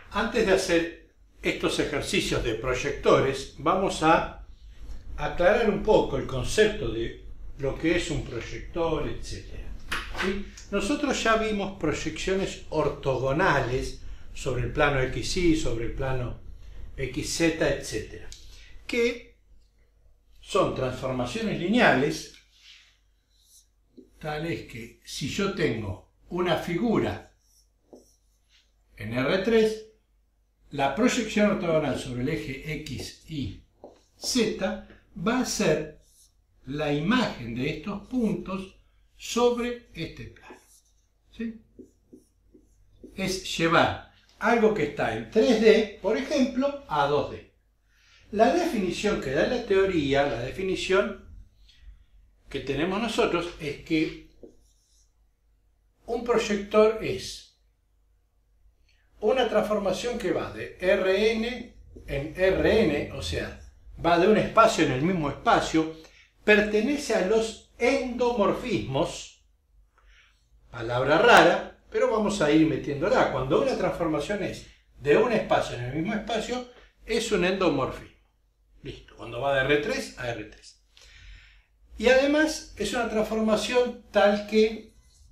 Antes de hacer estos ejercicios de proyectores, vamos a aclarar un poco el concepto de lo que es un proyector, etc. ¿Sí? Nosotros ya vimos proyecciones ortogonales sobre el plano XY, sobre el plano XZ, etc. que son transformaciones lineales tales que si yo tengo una figura en R3, la proyección ortogonal sobre el eje X, Y, Z va a ser la imagen de estos puntos sobre este plano. ¿Sí? Es llevar algo que está en 3D, por ejemplo, a 2D. La definición que da la teoría, la definición que tenemos nosotros, es que un proyector es una transformación que va de Rn en Rn, o sea, va de un espacio en el mismo espacio, pertenece a los endomorfismos, palabra rara, pero vamos a ir metiéndola. Cuando una transformación es de un espacio en el mismo espacio, es un endomorfismo. Listo, cuando va de R3 a R3. Y además es una transformación tal que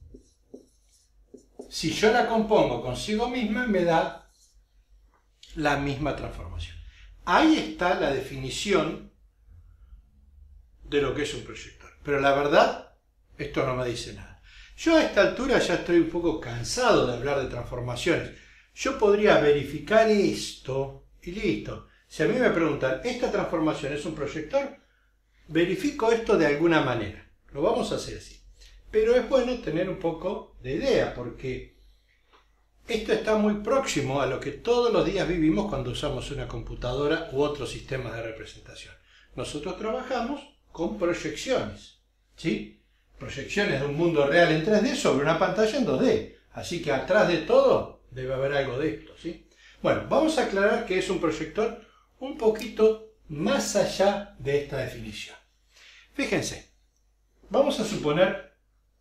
si yo la compongo consigo misma, me da la misma transformación. Ahí está la definición de lo que es un proyector. Pero la verdad, esto no me dice nada. Yo a esta altura ya estoy un poco cansado de hablar de transformaciones. Yo podría verificar esto y listo. Si a mí me preguntan, ¿esta transformación es un proyector? Verifico esto de alguna manera. Lo vamos a hacer así. Pero es bueno tener un poco de idea, porque esto está muy próximo a lo que todos los días vivimos cuando usamos una computadora u otros sistemas de representación. Nosotros trabajamos con proyecciones, ¿sí? Proyecciones de un mundo real en 3D sobre una pantalla en 2D. Así que atrás de todo debe haber algo de esto, ¿sí? Bueno, vamos a aclarar que es un proyector un poquito más allá de esta definición. Fíjense, vamos a suponer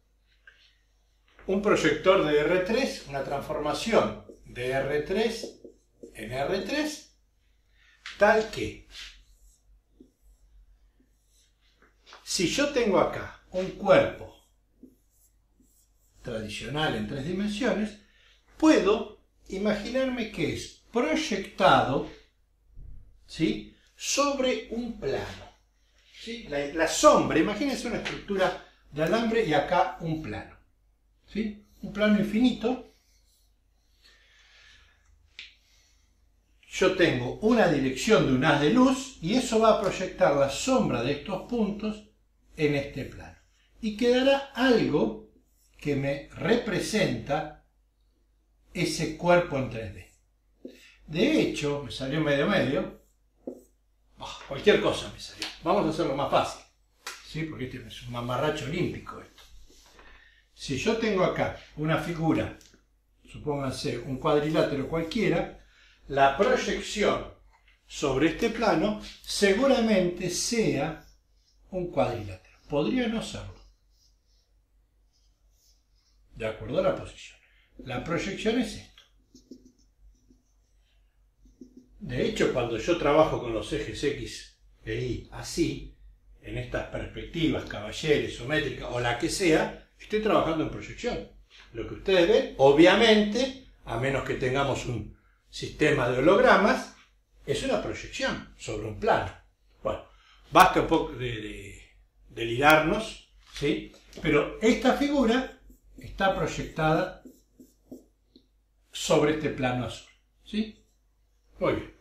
un proyector de R3, una transformación de R3 en R3, tal que si yo tengo acá un cuerpo tradicional en 3 dimensiones, puedo imaginarme que es proyectado, ¿sí?, sobre un plano. ¿Sí? La sombra, imagínense una estructura de alambre y acá un plano. ¿Sí? Un plano infinito. Yo tengo una dirección de un haz de luz y eso va a proyectar la sombra de estos puntos en este plano. Y quedará algo que me representa ese cuerpo en 3D. De hecho, me salió medio. Cualquier cosa me salió. Vamos a hacerlo más fácil. ¿Sí? Porque este es un mamarracho olímpico esto. Si yo tengo acá una figura, supónganse un cuadrilátero cualquiera, la proyección sobre este plano seguramente sea un cuadrilátero. Podría no serlo, de acuerdo a la posición. La proyección es esto. De hecho, cuando yo trabajo con los ejes X e Y así, en estas perspectivas caballeres, isométricas o la que sea, estoy trabajando en proyección. Lo que ustedes ven, obviamente, a menos que tengamos un sistema de hologramas, es una proyección sobre un plano. Bueno, basta un poco de delirarnos, ¿sí? Pero esta figura está proyectada sobre este plano azul, ¿sí? Muy bien.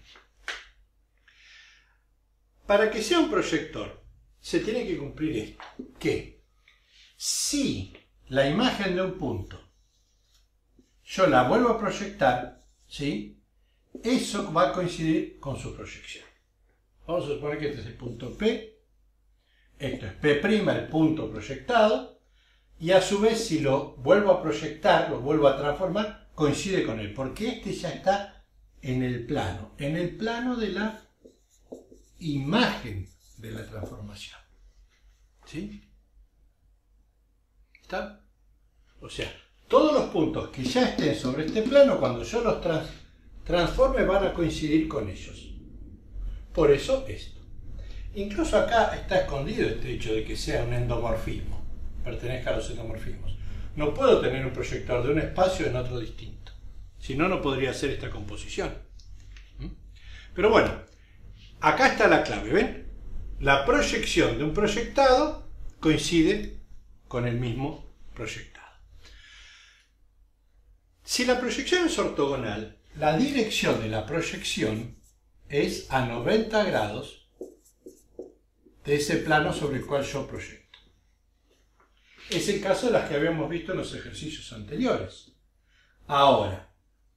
Para que sea un proyector, se tiene que cumplir esto, que si la imagen de un punto yo la vuelvo a proyectar, ¿sí?, eso va a coincidir con su proyección. Vamos a suponer que este es el punto P, esto es P', el punto proyectado, y a su vez si lo vuelvo a proyectar, lo vuelvo a transformar, coincide con él, porque este ya está en el plano de la imagen de la transformación. ¿Sí? ¿Está? O sea, todos los puntos que ya estén sobre este plano, cuando yo los transforme van a coincidir con ellos. Por eso esto. Incluso acá está escondido este hecho de que sea un endomorfismo, pertenezca a los endomorfismos. No puedo tener un proyector de un espacio en otro distinto. Si no, no podría hacer esta composición. Pero bueno, acá está la clave, ¿ven? La proyección de un proyectado coincide con el mismo proyectado. Si la proyección es ortogonal, la dirección de la proyección es a 90 grados de ese plano sobre el cual yo proyecto. Es el caso de las que habíamos visto en los ejercicios anteriores. Ahora,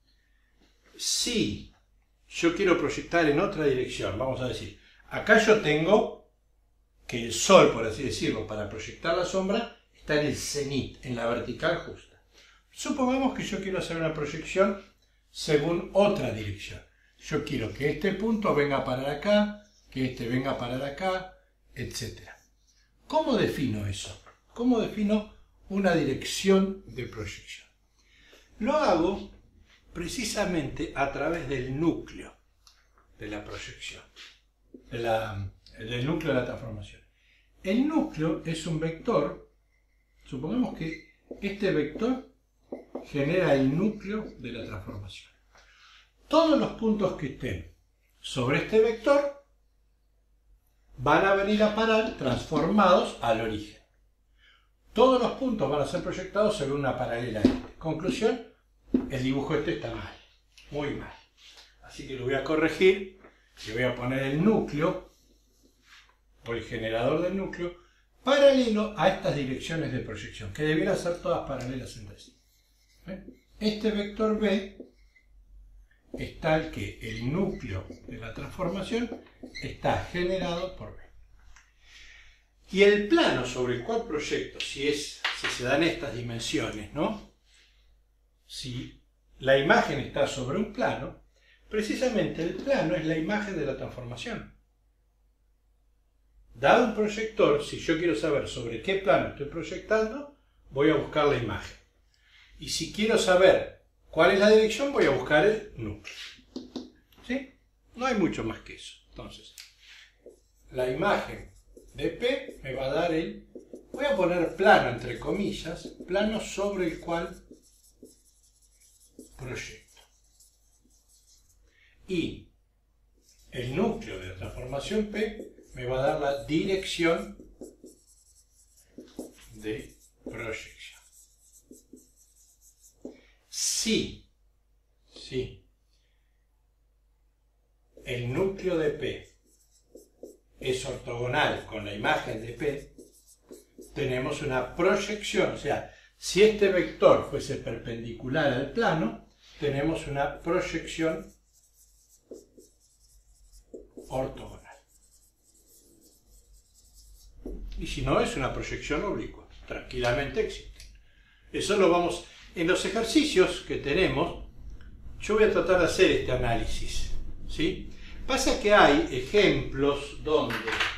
si yo quiero proyectar en otra dirección, vamos a decir, acá yo tengo que el sol, por así decirlo, para proyectar la sombra, está en el cenit, en la vertical justa. Supongamos que yo quiero hacer una proyección según otra dirección. Yo quiero que este punto venga a parar acá, que este venga a parar acá, etc. ¿Cómo defino eso? ¿Cómo defino una dirección de proyección? Lo hago precisamente a través del núcleo de la proyección, del núcleo de la transformación. El núcleo es un vector. Supongamos que este vector genera el núcleo de la transformación. Todos los puntos que estén sobre este vector van a venir a parar transformados al origen. Todos los puntos van a ser proyectados sobre una paralela a este. Conclusión, el dibujo este está mal, muy mal. Así que lo voy a corregir, le voy a poner el núcleo, o el generador del núcleo, paralelo a estas direcciones de proyección, que debieran ser todas paralelas entre sí. Este vector B es tal que el núcleo de la transformación está generado por B. Y el plano sobre el cual proyecto, si se dan estas dimensiones, ¿no? Si la imagen está sobre un plano, precisamente el plano es la imagen de la transformación. Dado un proyector, si yo quiero saber sobre qué plano estoy proyectando, voy a buscar la imagen. Y si quiero saber cuál es la dirección, voy a buscar el núcleo. ¿Sí? No hay mucho más que eso. Entonces, la imagen de P me va a dar voy a poner plano entre comillas, plano sobre el cual proyecto. Y el núcleo de la transformación P me va a dar la dirección de proyección. Si el núcleo de P es ortogonal con la imagen de P, tenemos una proyección, o sea, si este vector fuese perpendicular al plano, tenemos una proyección ortogonal. Y si no, es una proyección oblicua, tranquilamente existe. Eso lo vamos, en los ejercicios que tenemos, yo voy a tratar de hacer este análisis, ¿sí? Pasa que hay ejemplos donde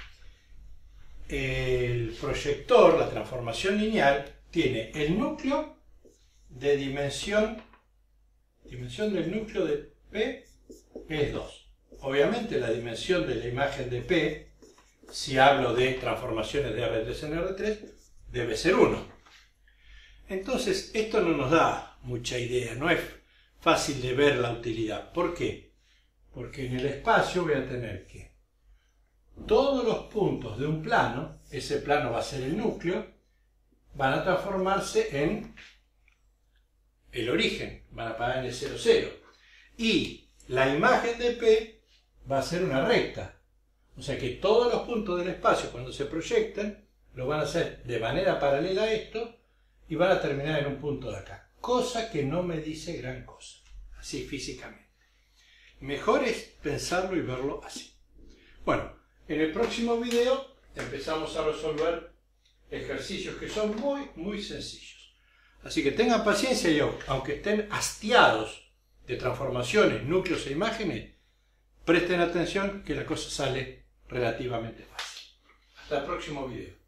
el proyector, la transformación lineal, tiene el núcleo de dimensión del núcleo de P es 2. Obviamente la dimensión de la imagen de P, si hablo de transformaciones de R3 en R3, debe ser 1. Entonces esto no nos da mucha idea, no es fácil de ver la utilidad. ¿Por qué? Porque en el espacio voy a tener que todos los puntos de un plano, ese plano va a ser el núcleo, van a transformarse en el origen, van a parar en el 0, 0. Y la imagen de P va a ser una recta. O sea que todos los puntos del espacio, cuando se proyectan, lo van a hacer de manera paralela a esto y van a terminar en un punto de acá. Cosa que no me dice gran cosa, así físicamente. Mejor es pensarlo y verlo así. Bueno, en el próximo video empezamos a resolver ejercicios que son muy sencillos. Así que tengan paciencia y aunque estén hastiados de transformaciones, núcleos e imágenes, presten atención que la cosa sale relativamente fácil. Hasta el próximo video.